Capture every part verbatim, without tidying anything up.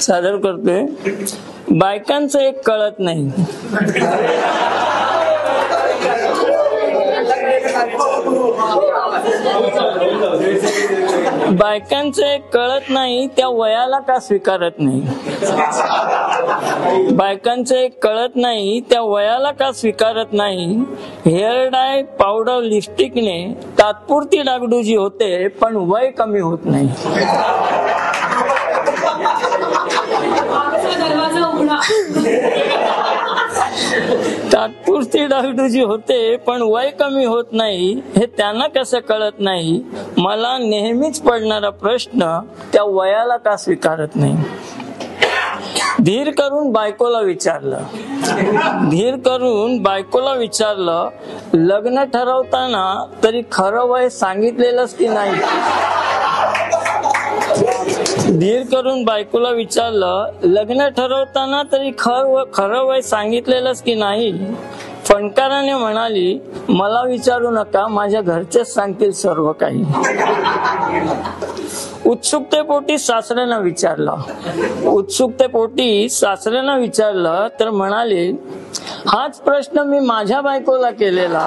सादर करतोय. बायकांचं एक कळत नाही. बायकांचं एक कळत नाही, त्या वयाला का स्वीकारत नाही. बायकांचं एक कळत नाही, त्या वयाला का स्वीकारत नाही. हेअर डाय, पावडर, लिपस्टिकने तात्पुरती डागडुजी होते, पण वय कमी होत नाही. तात्पुरती डागडुजी होते, पण वय कमी होत नाही. हे त्यांना कसं कळत नाही. मला नेहमीच पडणारा प्रश्न, त्या वयाला का स्वीकारत नाही. धीर करून बायकोला विचारलं धीर करून बायकोला विचारलं लग्न ठरवताना तरी खरं वय सांगितलेलंच की नाही. धीर करून बायकोला विचारलं लग्न ठरवताना तरी खर खरं वय सांगितलेलंच की नाही. फणकाराने म्हणाली, मला विचारू नका, माझ्या घरचेच सांगतील सर्व काही. उत्सुकतेपोटी सासऱ्यांना विचारलं उत्सुकतेपोटी सासऱ्यांना विचारलं तर म्हणाले, हाच प्रश्न मी माझ्या बायकोला केलेला.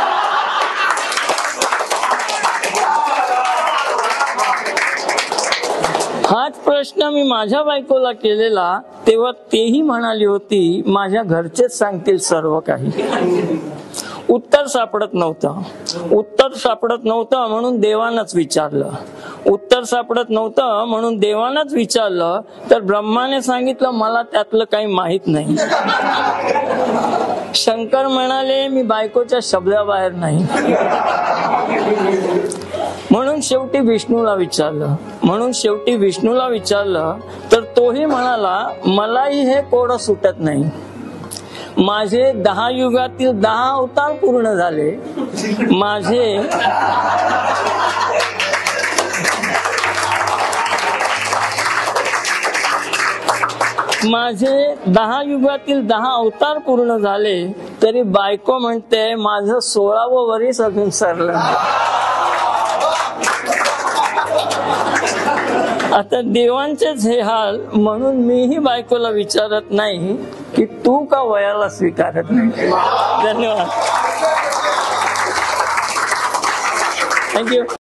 हाच प्रश्न मी माझ्या बायकोला केलेला, तेव्हा तेही म्हणाली होती, माझ्या घरचेच सांगतील सर्व काही. उत्तर सापडत नव्हतं उत्तर सापडत नव्हतं म्हणून देवानच विचारलं उत्तर सापडत नव्हतं म्हणून देवानच विचारलं तर ब्रह्माने सांगितलं, मला त्यातलं काही माहित नाही. शंकर म्हणाले, मी बायकोच्या शब्दाबाहेर नाही. म्हणून शेवटी विष्णूला विचारलं म्हणून शेवटी विष्णूला विचारलं तर तोही म्हणाला, मलाही हे कोडं सुटत नाही. माझे दहा युगातील दहा अवतार पूर्ण झाले. माझे माझे दहा युगातील दहा अवतार पूर्ण झाले तरी बायको म्हणते, माझं सोळावं वरीस अजून सरलं. आता देवांचेच हे हाल, म्हणून मीही बायकोला विचारत नाही की तू का वयाला स्वीकारत नाही. धन्यवाद. थँक्यू.